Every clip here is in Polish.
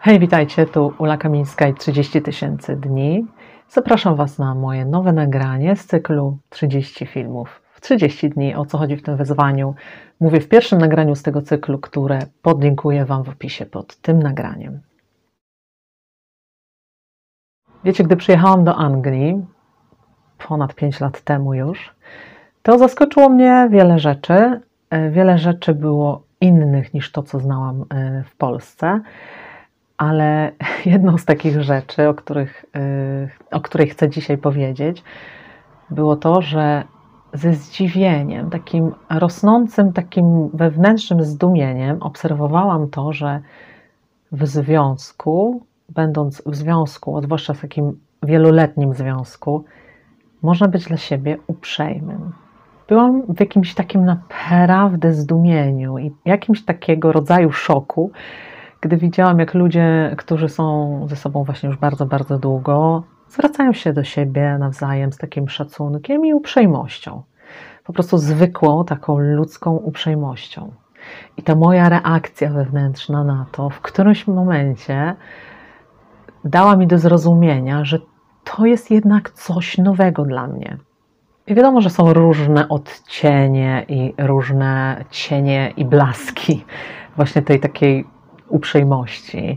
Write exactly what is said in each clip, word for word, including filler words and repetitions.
Hej, witajcie, tu Ula Kamińska i trzydzieści tysięcy dni. Zapraszam Was na moje nowe nagranie z cyklu trzydzieści filmów w trzydzieści dni. O co chodzi w tym wyzwaniu? Mówię w pierwszym nagraniu z tego cyklu, które podlinkuję Wam w opisie pod tym nagraniem. Wiecie, gdy przyjechałam do Anglii, ponad pięć lat temu już, to zaskoczyło mnie wiele rzeczy. Wiele rzeczy było innych niż to, co znałam w Polsce. Ale jedną z takich rzeczy, o, których, o której chcę dzisiaj powiedzieć, było to, że ze zdziwieniem, takim rosnącym, takim wewnętrznym zdumieniem obserwowałam to, że w związku, będąc w związku, a zwłaszcza w takim wieloletnim związku, można być dla siebie uprzejmym. Byłam w jakimś takim naprawdę zdumieniu i jakimś takiego rodzaju szoku, gdy widziałam, jak ludzie, którzy są ze sobą właśnie już bardzo, bardzo długo, zwracają się do siebie nawzajem z takim szacunkiem i uprzejmością. Po prostu zwykłą, taką ludzką uprzejmością. I ta moja reakcja wewnętrzna na to w którymś momencie dała mi do zrozumienia, że to jest jednak coś nowego dla mnie. I wiadomo, że są różne odcienie i różne cienie i blaski właśnie tej takiej uprzejmości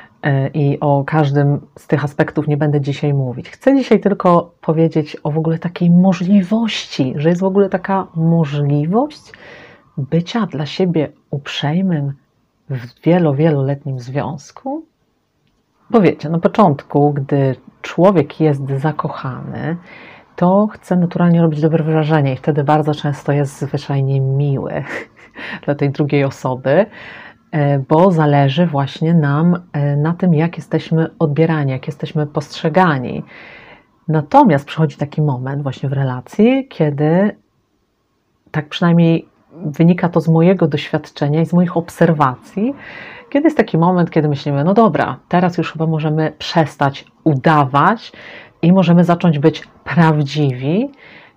i o każdym z tych aspektów nie będę dzisiaj mówić. Chcę dzisiaj tylko powiedzieć o w ogóle takiej możliwości, że jest w ogóle taka możliwość bycia dla siebie uprzejmym w wielo, wieloletnim związku. Bo wiecie, na początku, gdy człowiek jest zakochany, to chce naturalnie robić dobre wrażenie i wtedy bardzo często jest zwyczajnie miły dla tej drugiej osoby, bo zależy właśnie nam na tym, jak jesteśmy odbierani, jak jesteśmy postrzegani. Natomiast przychodzi taki moment właśnie w relacji, kiedy, tak przynajmniej wynika to z mojego doświadczenia i z moich obserwacji, kiedy jest taki moment, kiedy myślimy, no dobra, teraz już chyba możemy przestać udawać i możemy zacząć być prawdziwi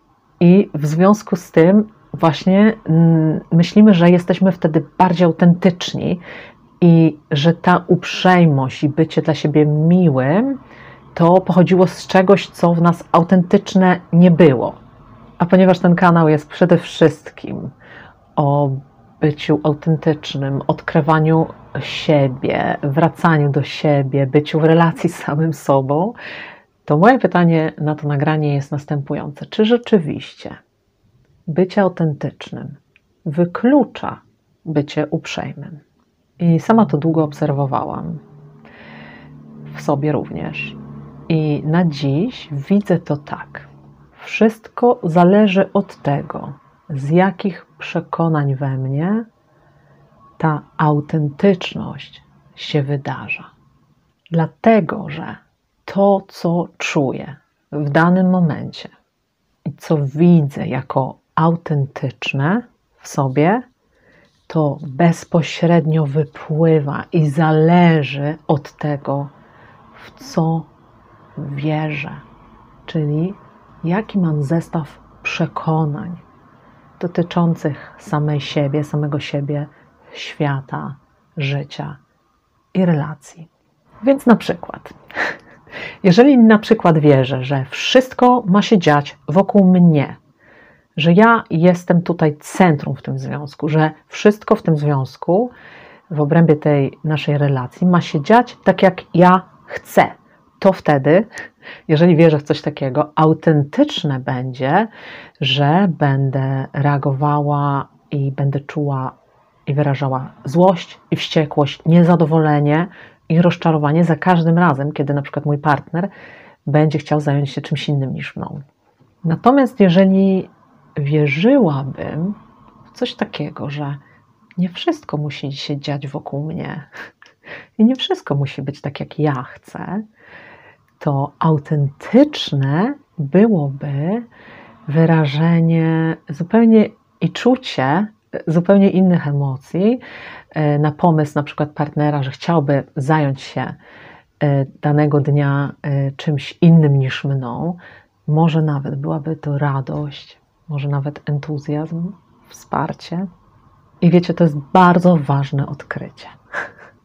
i w związku z tym właśnie myślimy, że jesteśmy wtedy bardziej autentyczni i że ta uprzejmość i bycie dla siebie miłym to pochodziło z czegoś, co w nas autentyczne nie było. A ponieważ ten kanał jest przede wszystkim o byciu autentycznym, odkrywaniu siebie, wracaniu do siebie, byciu w relacji z samym sobą, to moje pytanie na to nagranie jest następujące. Czy rzeczywiście bycie autentycznym wyklucza bycie uprzejmym? I sama to długo obserwowałam, w sobie również. I na dziś widzę to tak. Wszystko zależy od tego, z jakich przekonań we mnie ta autentyczność się wydarza. Dlatego, że to, co czuję w danym momencie i co widzę jako autentyczne w sobie, to bezpośrednio wypływa i zależy od tego, w co wierzę, czyli jaki mam zestaw przekonań dotyczących samej siebie, samego siebie, świata, życia i relacji. Więc na przykład, jeżeli na przykład wierzę, że wszystko ma się dziać wokół mnie, że ja jestem tutaj centrum w tym związku, że wszystko w tym związku, w obrębie tej naszej relacji ma się dziać tak, jak ja chcę, to wtedy, jeżeli wierzę w coś takiego, autentyczne będzie, że będę reagowała i będę czuła i wyrażała złość i wściekłość, niezadowolenie i rozczarowanie za każdym razem, kiedy na przykład mój partner będzie chciał zająć się czymś innym niż mną. Natomiast jeżeli wierzyłabym w coś takiego, że nie wszystko musi się dziać wokół mnie i nie wszystko musi być tak, jak ja chcę, to autentyczne byłoby wyrażenie zupełnie i czucie zupełnie innych emocji na pomysł na przykład partnera, że chciałby zająć się danego dnia czymś innym niż mną. Może nawet byłaby to radość, może nawet entuzjazm, wsparcie. I wiecie, to jest bardzo ważne odkrycie.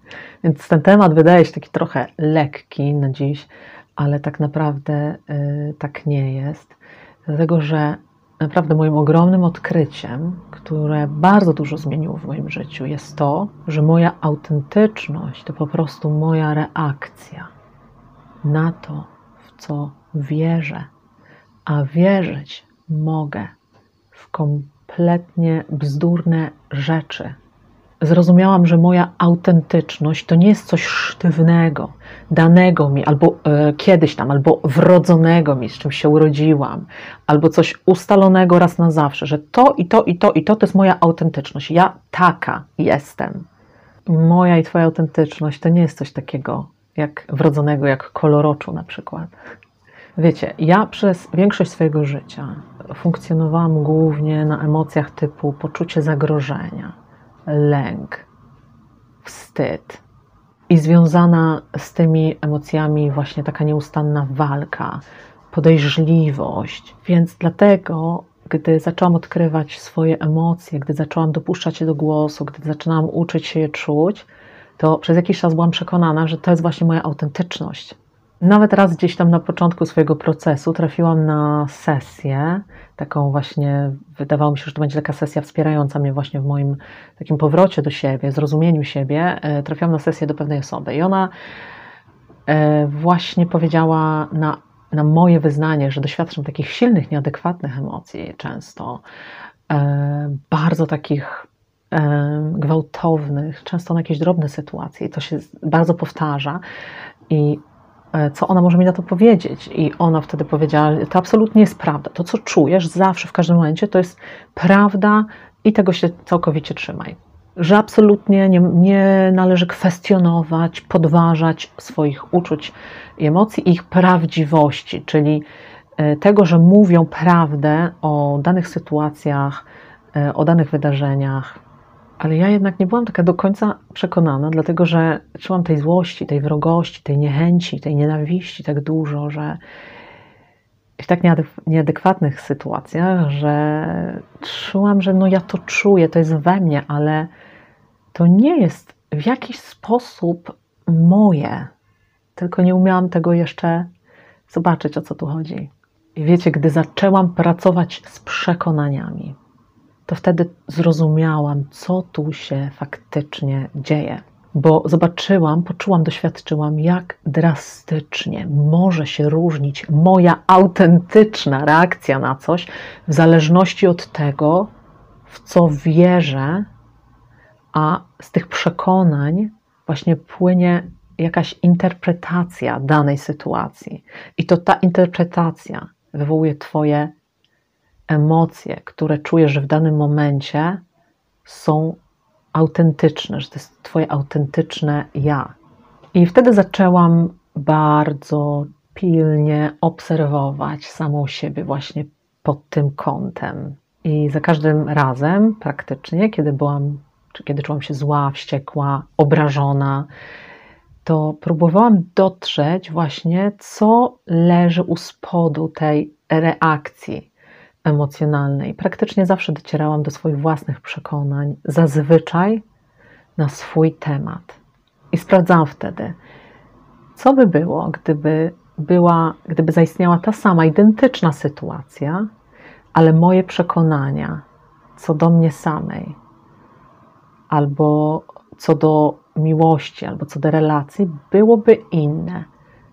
Więc ten temat wydaje się taki trochę lekki na dziś, ale tak naprawdę y, tak nie jest. Dlatego, że naprawdę moim ogromnym odkryciem, które bardzo dużo zmieniło w moim życiu, jest to, że moja autentyczność to po prostu moja reakcja na to, w co wierzę. A wierzyć mogę w kompletnie bzdurne rzeczy. Zrozumiałam, że moja autentyczność to nie jest coś sztywnego, danego mi, albo e, kiedyś tam, albo wrodzonego mi, z czym się urodziłam, albo coś ustalonego raz na zawsze, że to i to i to i to to jest moja autentyczność. Ja taka jestem. Moja i twoja autentyczność to nie jest coś takiego jak wrodzonego, jak koloroczu na przykład. Wiecie, ja przez większość swojego życia funkcjonowałam głównie na emocjach typu poczucie zagrożenia, lęk, wstyd i związana z tymi emocjami właśnie taka nieustanna walka, podejrzliwość. Więc dlatego, gdy zaczęłam odkrywać swoje emocje, gdy zaczęłam dopuszczać je do głosu, gdy zaczynałam uczyć się je czuć, to przez jakiś czas byłam przekonana, że to jest właśnie moja autentyczność. Nawet raz gdzieś tam na początku swojego procesu trafiłam na sesję, taką właśnie, wydawało mi się, że to będzie taka sesja wspierająca mnie właśnie w moim takim powrocie do siebie, zrozumieniu siebie. Trafiłam na sesję do pewnej osoby i ona właśnie powiedziała na, na moje wyznanie, że doświadczam takich silnych, nieadekwatnych emocji często, bardzo takich gwałtownych, często na jakieś drobne sytuacje i to się bardzo powtarza i co ona może mi na to powiedzieć? I ona wtedy powiedziała, to absolutnie jest prawda. To, co czujesz zawsze, w każdym momencie, to jest prawda i tego się całkowicie trzymaj. Że absolutnie nie, nie należy kwestionować, podważać swoich uczuć i emocji, ich prawdziwości, czyli tego, że mówią prawdę o danych sytuacjach, o danych wydarzeniach. Ale ja jednak nie byłam taka do końca przekonana, dlatego że czułam tej złości, tej wrogości, tej niechęci, tej nienawiści tak dużo, że w tak nieadekwatnych sytuacjach, że czułam, że no ja to czuję, to jest we mnie, ale to nie jest w jakiś sposób moje. Tylko nie umiałam tego jeszcze zobaczyć, o co tu chodzi. I wiecie, gdy zaczęłam pracować z przekonaniami, to wtedy zrozumiałam, co tu się faktycznie dzieje. Bo zobaczyłam, poczułam, doświadczyłam, jak drastycznie może się różnić moja autentyczna reakcja na coś w zależności od tego, w co wierzę, a z tych przekonań właśnie płynie jakaś interpretacja danej sytuacji. I to ta interpretacja wywołuje twoje emocje, które czujesz, że w danym momencie są autentyczne, że to jest twoje autentyczne ja. I wtedy zaczęłam bardzo pilnie obserwować samą siebie właśnie pod tym kątem. I za każdym razem praktycznie, kiedy byłam, czy kiedy czułam się zła, wściekła, obrażona, to próbowałam dotrzeć właśnie, co leży u spodu tej reakcji emocjonalnej. Praktycznie zawsze docierałam do swoich własnych przekonań, zazwyczaj na swój temat. I sprawdzałam wtedy, co by było, gdyby była, gdyby zaistniała ta sama, identyczna sytuacja, ale moje przekonania co do mnie samej, albo co do miłości, albo co do relacji, byłoby inne.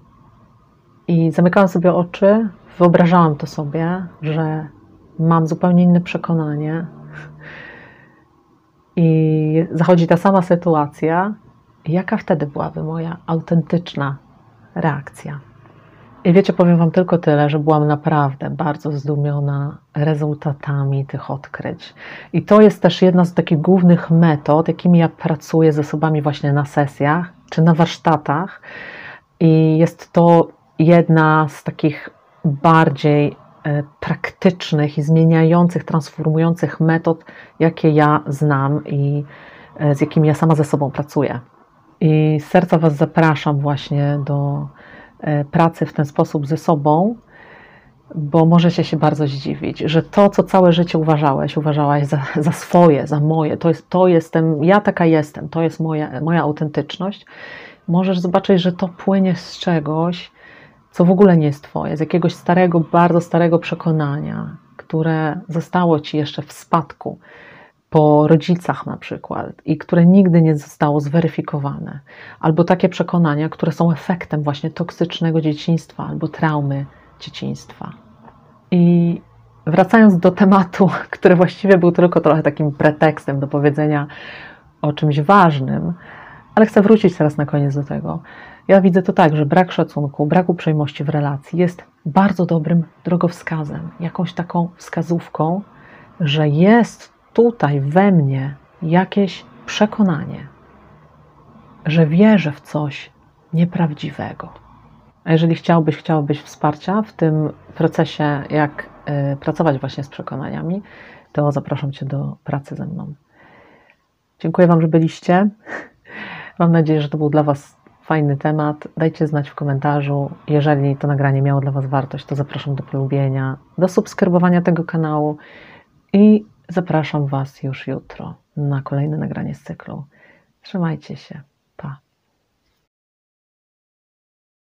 I zamykałam sobie oczy, wyobrażałam to sobie, że mam zupełnie inne przekonanie i zachodzi ta sama sytuacja. Jaka wtedy byłaby moja autentyczna reakcja? I wiecie, powiem wam tylko tyle, że byłam naprawdę bardzo zdumiona rezultatami tych odkryć. I to jest też jedna z takich głównych metod, jakimi ja pracuję z osobami właśnie na sesjach czy na warsztatach. I jest to jedna z takich bardziej praktycznych i zmieniających, transformujących metod, jakie ja znam i z jakimi ja sama ze sobą pracuję. I z serca was zapraszam właśnie do pracy w ten sposób ze sobą bo możecie się bardzo zdziwić, że to, co całe życie uważałeś, uważałaś za, za swoje, za moje, to jest, to jestem, ja taka jestem, to jest moja, moja autentyczność, możesz zobaczyć, że to płynie z czegoś, co w ogóle nie jest twoje, z jakiegoś starego, bardzo starego przekonania, które zostało ci jeszcze w spadku, po rodzicach na przykład i które nigdy nie zostało zweryfikowane. Albo takie przekonania, które są efektem właśnie toksycznego dzieciństwa albo traumy dzieciństwa. I wracając do tematu, który właściwie był tylko trochę takim pretekstem do powiedzenia o czymś ważnym, ale chcę wrócić teraz na koniec do tego. Ja widzę to tak, że brak szacunku, brak uprzejmości w relacji jest bardzo dobrym drogowskazem, jakąś taką wskazówką, że jest tutaj we mnie jakieś przekonanie, że wierzę w coś nieprawdziwego. A jeżeli chciałbyś, chciałabyś wsparcia w tym procesie, jak y, pracować właśnie z przekonaniami, to zapraszam Cię do pracy ze mną. Dziękuję Wam, że byliście. Mam nadzieję, że to był dla Was fajny temat. Dajcie znać w komentarzu. Jeżeli to nagranie miało dla Was wartość, to zapraszam do polubienia, do subskrybowania tego kanału i zapraszam Was już jutro na kolejne nagranie z cyklu. Trzymajcie się.